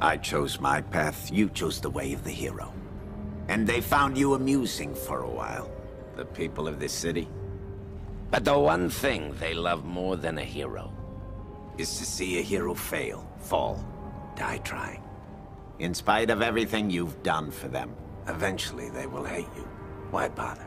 I chose my path, you chose the way of the hero. And they found you amusing for a while, the people of this city. But the one thing they love more than a hero is to see a hero fail, fall, die trying. In spite of everything you've done for them, eventually they will hate you. Why bother?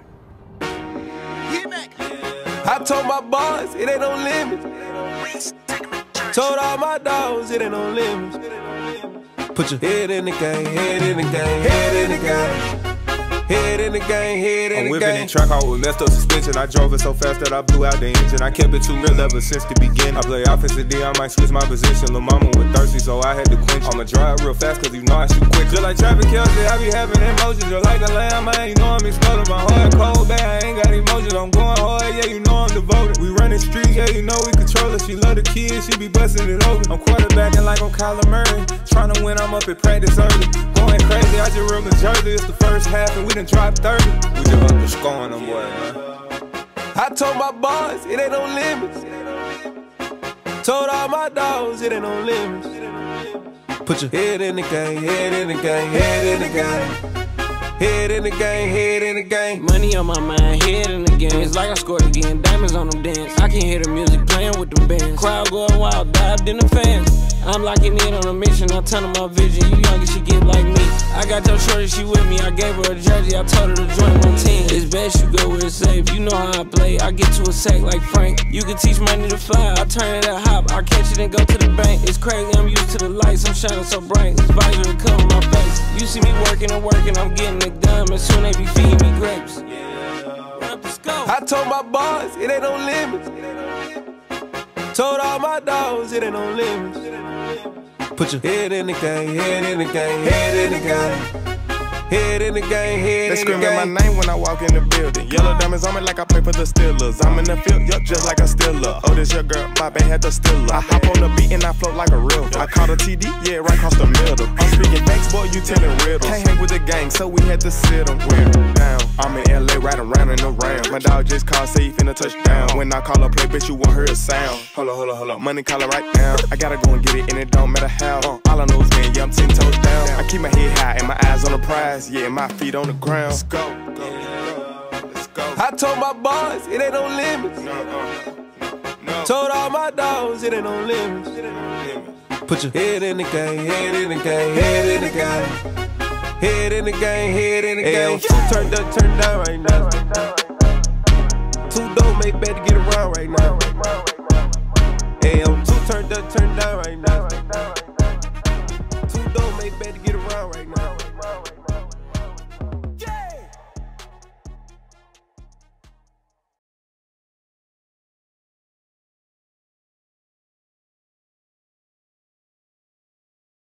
I told my boss it ain't no limits. Told all my dogs it ain't no limits. Put your head in the game, head in the game, head in the game. Head in the game, head in the game. I'm whipping in track out with messed up suspension. I drove it so fast that I blew out the engine. I kept it too real ever since the beginning. I play offensive D, I might switch my position. Lil' mama was thirsty, so I had to quench. I'ma drive real fast, cause you know I shoot quick. Just like Travis Kelce, I be having emotions. Just like a lamb, man, you know I'm exploding. My heart cold, bad, I ain't got emotions. I'm going hard, yeah, you know I'm devoted. We running streets, yeah, you know we control it. She love the kids, she be busting it over. I'm quarterbacking like I'm Kyler Murray. Trying to win, I'm up at practice early. Going crazy, I just real Jersey. It's the first half and we done dropped 30. We just up to scoring them, boy, man. I told my boss it ain't no limits. Told all my dogs it ain't no limits. Put your head in the game, head in the game, head in the game. Head in the game, head in the game. Money on my mind, head in the game. It's like I scored again, diamonds on them dance. I can hear the music playing with them bands. Crowd going wild, dived in the fans. I'm locking in on a mission, I tell her my vision. You young and she get like me. I got your shorty, she with me. I gave her a jersey, I told her to join my team. It's best you go where it's safe. You know how I play, I get to a sack like Frank. You can teach money to fly, I turn it a hop. I catch it and go to the bank. It's crazy, I'm used to the lights, I'm shining so bright. This visor to cover my face. You see me working and working, I'm getting it done. And soon they be feeding me grapes. I told my boss it ain't no limits. Told all my dogs it ain't no limits. Put your head in the game, head in the game, head in the game. Head in the game, head in the game. They screaming my name when I walk in the building. Yellow diamonds on me like I play for the Steelers. I'm in the field, yup, just like a Steeler. Oh, this your girl, my band had the Steeler. I hop on the beat and I float like a river. I caught a TD, yeah, right across the middle. I'm speaking facts, boy, you telling riddles. Can't hang with the gang, so we had to sit them down. I'm in LA, riding around in the Ram. My dog just called, say he finna touchdown. When I call a play, bitch, you won't hear a sound. Hold up, money calling right now. I gotta go and get it, and it don't matter how. All I know is, man, yeah, I'm 10 toes down. I keep my head high and my eyes on the prize. Yeah, my feet on the ground. Let's go. Let's go. I told my boss it ain't no limits. No. Told all my dogs it ain't no limits. Put your head in the game, head in the game, head in the game. Head in the game, head in the game. Two turned up, turned down right now. Two don't make better get around right now. Hey, I'm two turned up, turned down right now. Two don't make better get around right now.